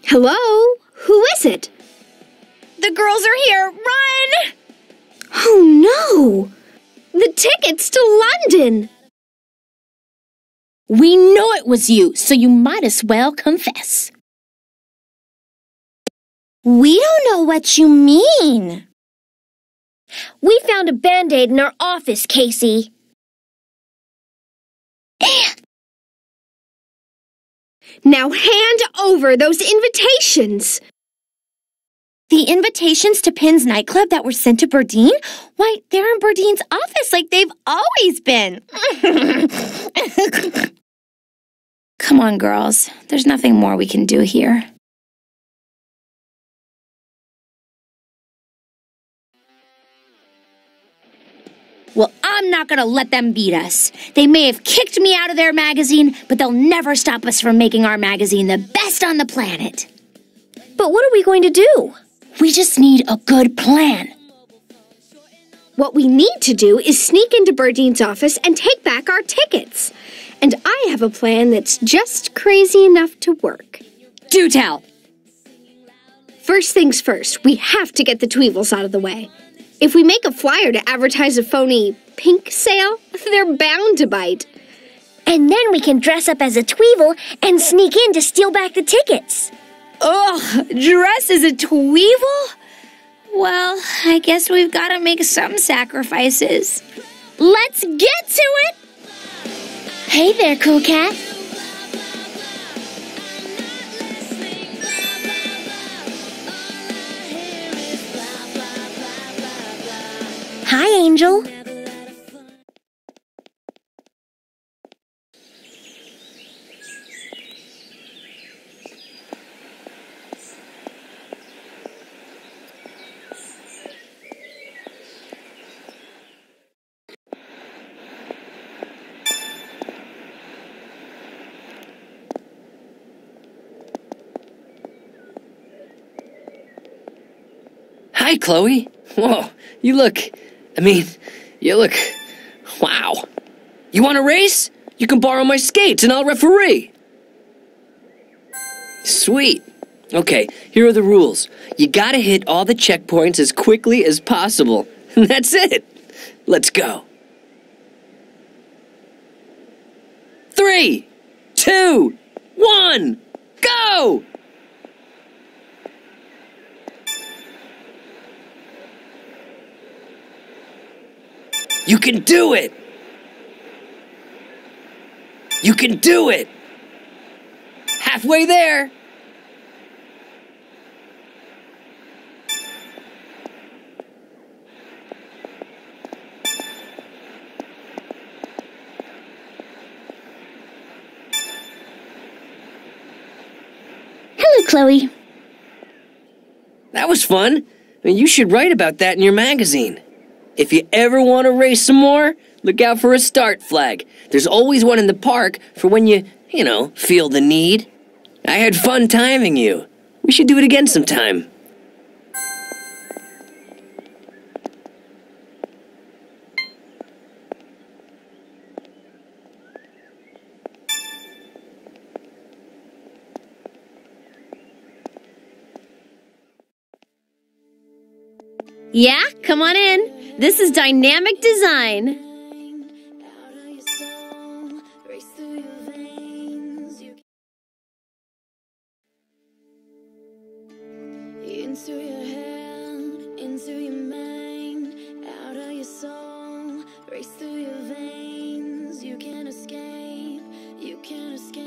Hello? Who is it? The girls are here! Run! Oh, no! The tickets to London! We know it was you, so you might as well confess. We don't know what you mean. We found a Band-Aid in our office, Casey. Now hand over those invitations! The invitations to Pinn's nightclub that were sent to Burdine? Why, they're in Burdine's office like they've always been. Come on, girls. There's nothing more we can do here. Well, I'm not gonna let them beat us. They may have kicked me out of their magazine, but they'll never stop us from making our magazine the best on the planet. But what are we going to do? We just need a good plan. What we need to do is sneak into Burdine's office and take back our tickets. And I have a plan that's just crazy enough to work. Do tell. First things first, we have to get the Tweevils out of the way. If we make a flyer to advertise a phony pink sale, they're bound to bite. And then we can dress up as a Tweevil and sneak in to steal back the tickets. Ugh, dress as a Tweevil? Well, I guess we've got to make some sacrifices. Let's get to it! Hey there, Cool Cat. Hi, Angel. Hi, Chloe. Whoa, you look, wow. You want to race? You can borrow my skates and I'll referee. Sweet. Okay, here are the rules. You gotta hit all the checkpoints as quickly as possible. That's it. Let's go. 3, 2, 1, go! You can do it! You can do it! Halfway there! Hello, Chloe. That was fun. I mean, you should write about that in your magazine. If you ever want to race some more, look out for a start flag. There's always one in the park for when you feel the need. I had fun timing you. We should do it again sometime. Yeah, come on in. This is Dynamic Design. Into your head, into your mind, out of your soul, race through your veins. You can't escape, you can't escape.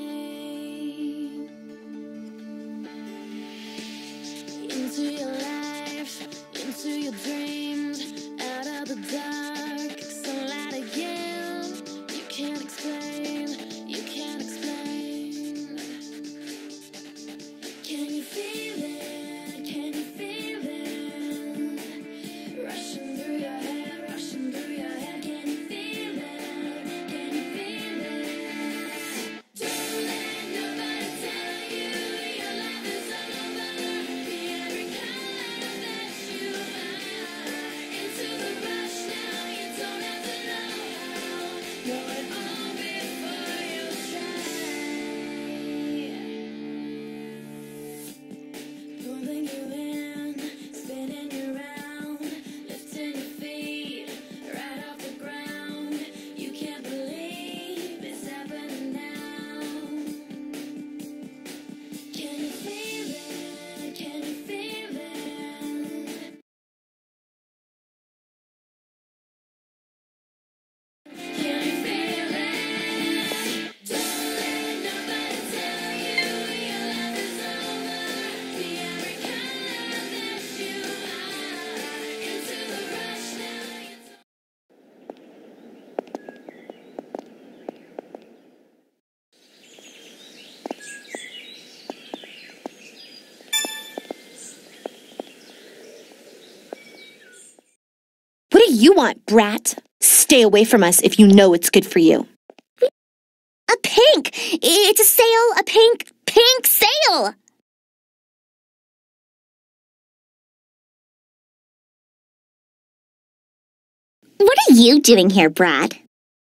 Into your life, into your dreams, out of the dark, sunlight again. You can't explain, you can't explain. Can you feel it? Can you feel it? Rushing through your head, rushing through your head. Can you feel it? Can you feel it? Don't let nobody tell you your life is over. Be every color that you find. do you want, brat? Stay away from us if you know it's good for you. A pink! It's a sale! A pink sale! What are you doing here, Brad?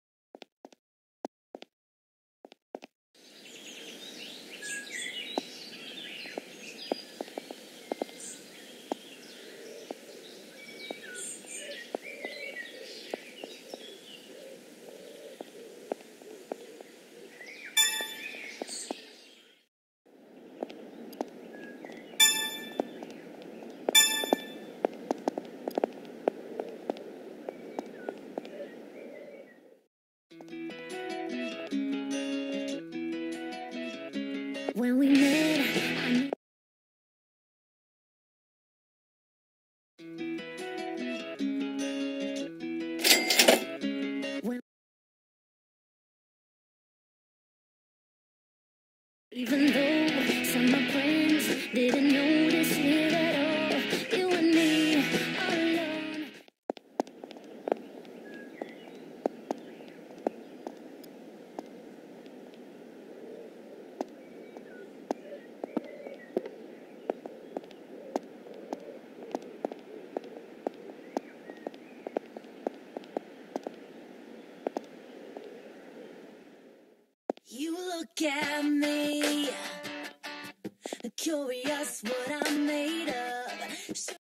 When we met, even though some of my friends didn't notice it at all, you and me all alone. You look at me, curious what I'm made of.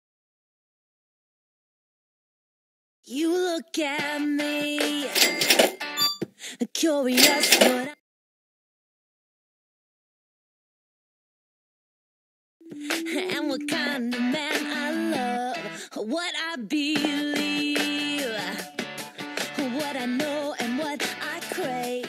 You look at me, curious what and what kind of man I love, what I believe, what I know and what I crave.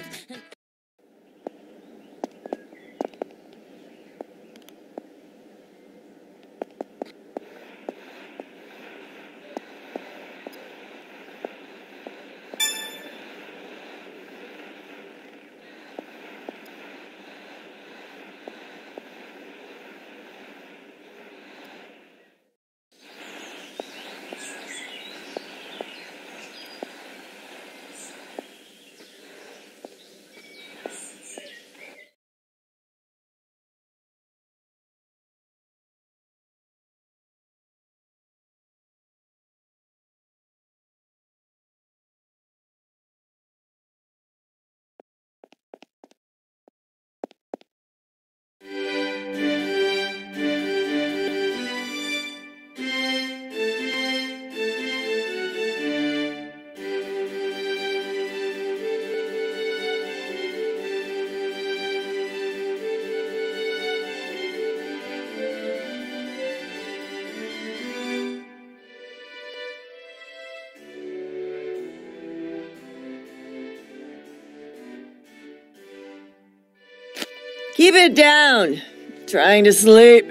Keep it down. Trying to sleep.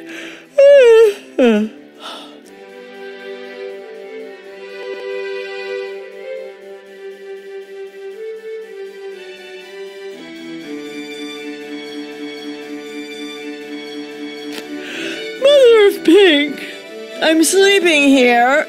Mother of Pink, I'm sleeping here.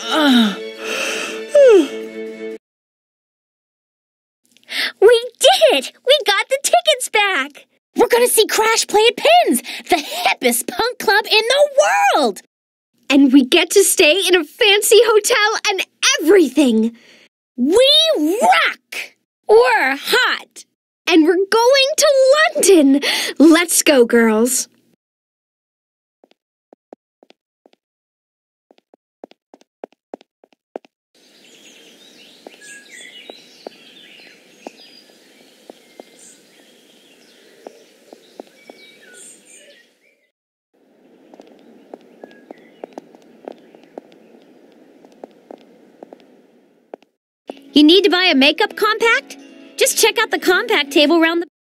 We did it! We got the tickets back! We're gonna see Crash play at Pins, the hippest punk club in the world! And we get to stay in a fancy hotel and everything. We rock! We're hot! And we're going to London. Let's go, girls. You need to buy a makeup compact? Just check out the compact table around the...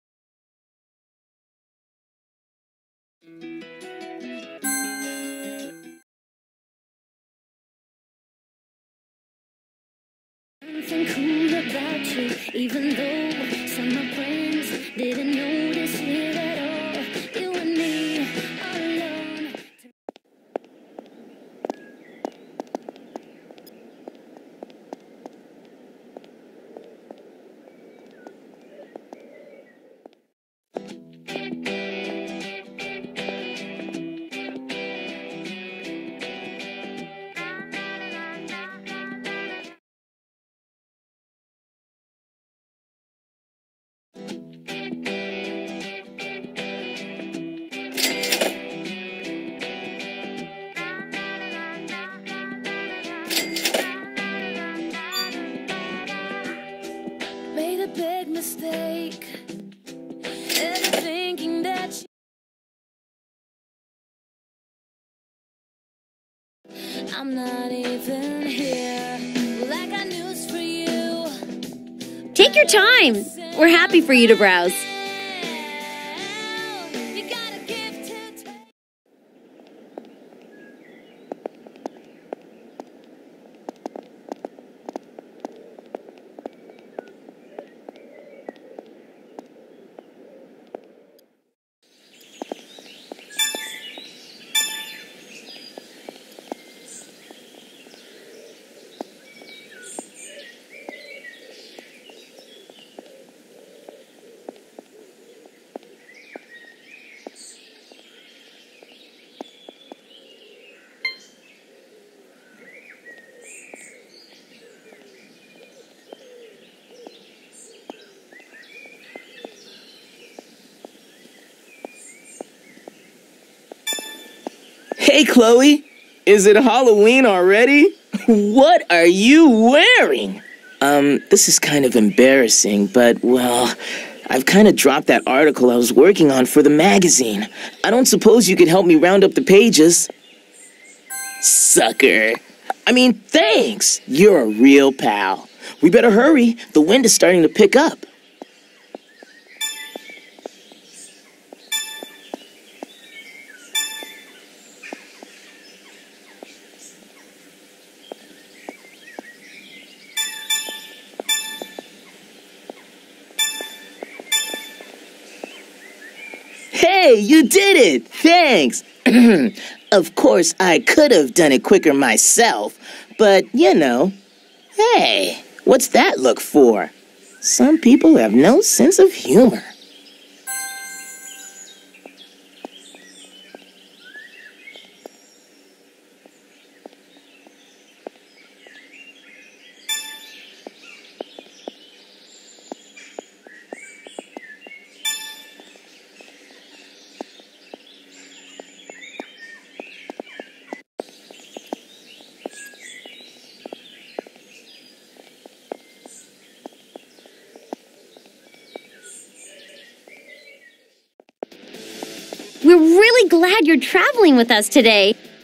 Something cool about you, even though some of my friends didn't notice it at all. You and me all alone. I'm not even here. Well, I got news for you. Take your time. We're happy for you to browse. You gotta give to take. Hey, Chloe. Is it Halloween already? What are you wearing? This is kind of embarrassing, but, well, I've kind of dropped that article I was working on for the magazine. I don't suppose you could help me round up the pages? Sucker. I mean, thanks. You're a real pal. We better hurry. The wind is starting to pick up. Hey, you did it! Thanks! Of course, I could have done it quicker myself, but, you know. Hey, what's that look for? Some people have no sense of humor. We're really glad you're traveling with us today.